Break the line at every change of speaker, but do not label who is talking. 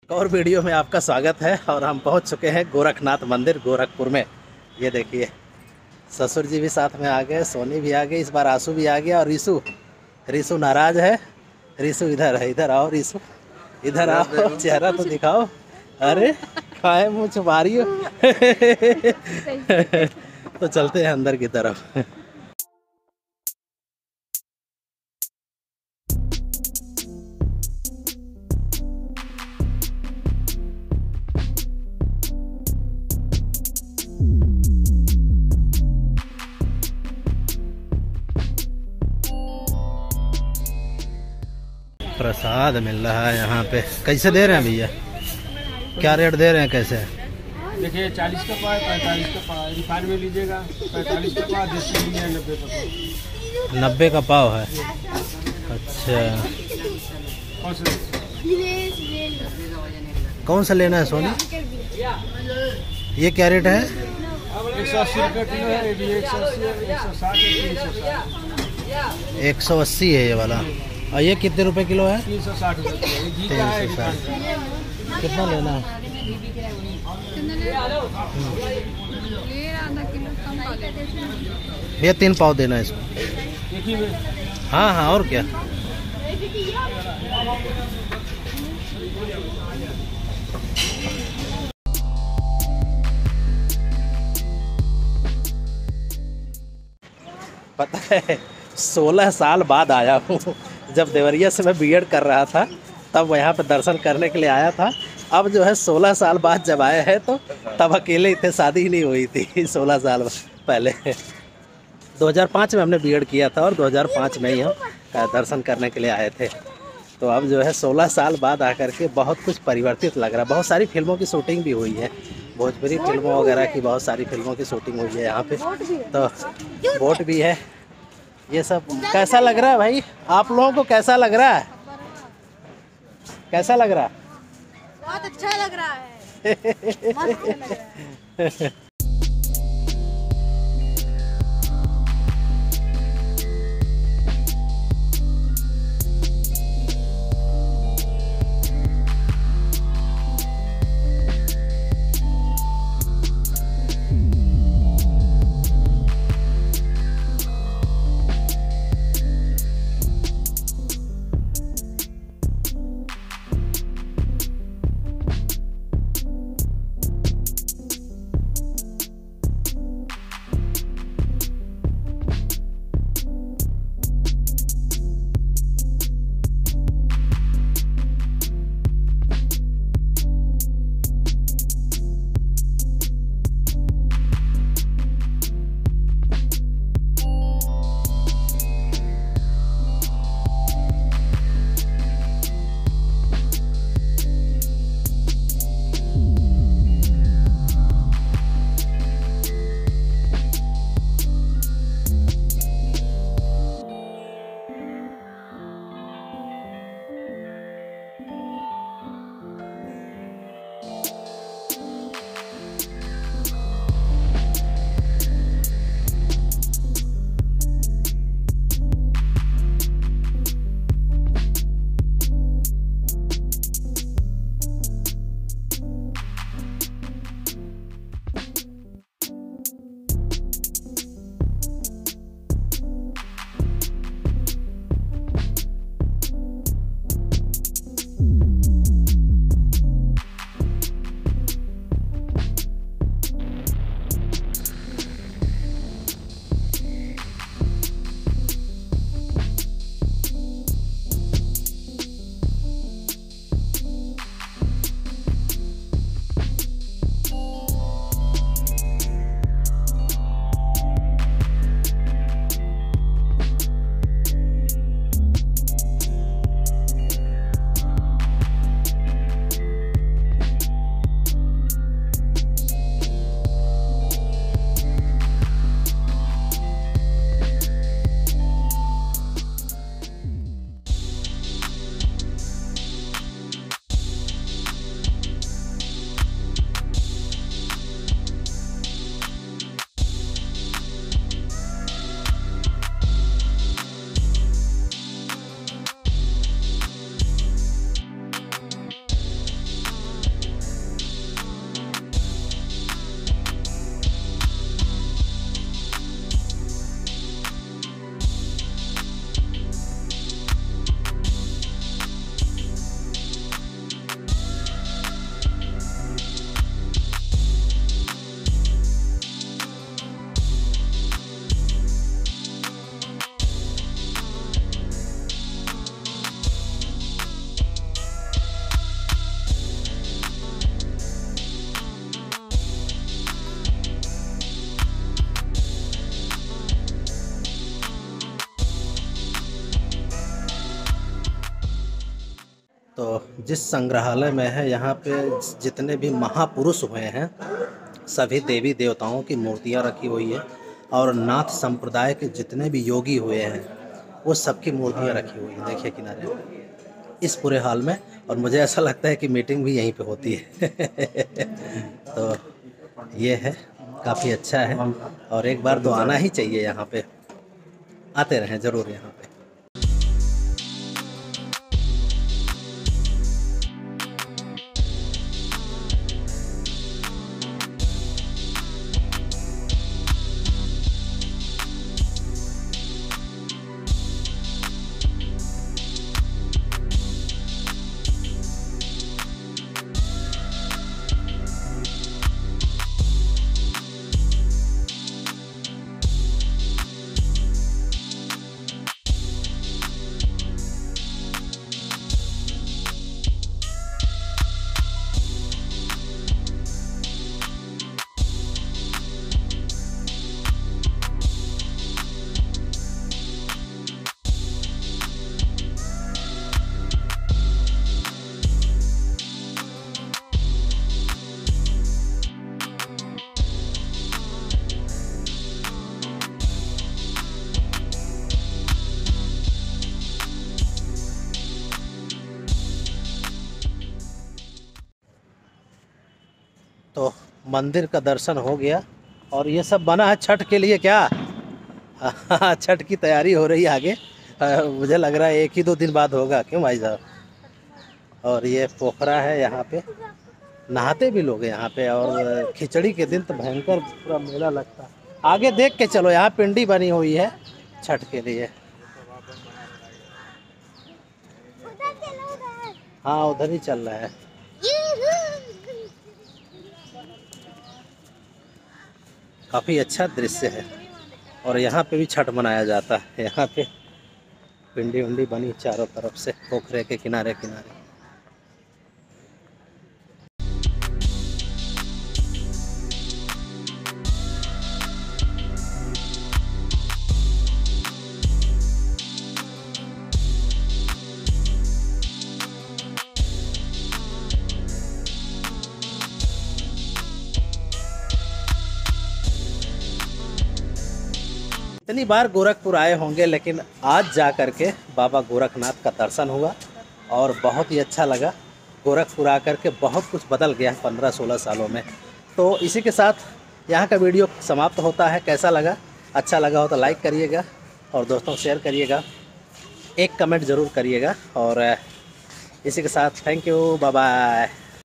और वीडियो में आपका स्वागत है। और हम पहुंच चुके हैं गोरखनाथ मंदिर गोरखपुर में। ये देखिए, ससुर जी भी साथ में आ गए, सोनी भी आ गई, इस बार आंसू भी आ गया और रिसु रिसु नाराज है। रिसु इधर है, इधर आओ रिसु, इधर आओ, चेहरा तो दिखाओ। अरे खाए मुँह छुपा रही हो। तो चलते हैं अंदर की तरफ। प्रसाद मिल रहा है यहाँ पे। कैसे दे रहे हैं भैया, क्या रेट दे रहे हैं, कैसे?
देखिए 40 का पाव, 45 का पाव, रिफाइंड में लीजिएगा 45 का पाव, देसी लीजिए 90 का पाव।
90 का पाव है। अच्छा, कौन सा लेना है सोनी? ये क्या रेट है?
180 रुपये किलो है, ये 180, 160,
180 है ये वाला। और ये कितने रुपए किलो है?
360 रुपये। घी का है,
360। कितना लेना है? भैया 3 पाव देना है इसको।
एक ही में?
हाँ हाँ, और क्या। पता है 16 साल बाद आया हूँ। जब देवरिया से मैं बीएड कर रहा था तब यहाँ पे दर्शन करने के लिए आया था। अब जो है 16 साल बाद जब आए हैं तो तब अकेले थे, शादी ही नहीं हुई थी 16 साल पहले। 2005 में हमने बीएड किया था और 2005 में ही हम दर्शन करने के लिए आए थे। तो अब जो है 16 साल बाद आकर के बहुत कुछ परिवर्तित लग रहा है। बहुत सारी फिल्मों की शूटिंग भी हुई है, भोजपुरी फिल्मों वगैरह की बहुत सारी फिल्मों की शूटिंग हुई है यहाँ पे। तो बोट भी है। ये सब कैसा लग रहा है भाई, आप लोगों को कैसा लग रहा है? कैसा लग रहा है?
बहुत अच्छा लग रहा है। मस्त लग रहा है।
जिस संग्रहालय में है, यहाँ पे जितने भी महापुरुष हुए हैं सभी देवी देवताओं की मूर्तियाँ रखी हुई है, और नाथ संप्रदाय के जितने भी योगी हुए हैं वो सबकी मूर्तियाँ रखी हुई हैं। देखिए किनारे पे इस पूरे हॉल में, और मुझे ऐसा लगता है कि मीटिंग भी यहीं पे होती है। तो ये है, काफ़ी अच्छा है, और एक बार तो आना ही चाहिए यहाँ पे। आते रहें ज़रूर यहाँ पे। तो मंदिर का दर्शन हो गया, और ये सब बना है छठ के लिए क्या? हाँ, छठ की तैयारी हो रही है आगे। मुझे लग रहा है 1 ही 2 दिन बाद होगा, क्यों भाई साहब? और ये पोखरा है, यहाँ पे नहाते भी लोग यहाँ पे, और खिचड़ी के दिन तो भयंकर पूरा मेला लगता है। आगे देख के चलो, यहाँ पिंडी बनी हुई है छठ के लिए। हाँ, उधर ही चल रहा है। काफ़ी अच्छा दृश्य है, और यहाँ पे भी छठ मनाया जाता है। यहाँ पे पिंडी उंडी बनी चारों तरफ से पोखरे के किनारे किनारे। इतनी बार गोरखपुर आए होंगे, लेकिन आज जा कर के बाबा गोरखनाथ का दर्शन हुआ और बहुत ही अच्छा लगा। गोरखपुर आकर के बहुत कुछ बदल गया 15-16 सालों में। तो इसी के साथ यहाँ का वीडियो समाप्त होता है। कैसा लगा? अच्छा लगा हो तो लाइक करिएगा, और दोस्तों को शेयर करिएगा, एक कमेंट ज़रूर करिएगा, और इसी के साथ थैंक यू, बाय बाय।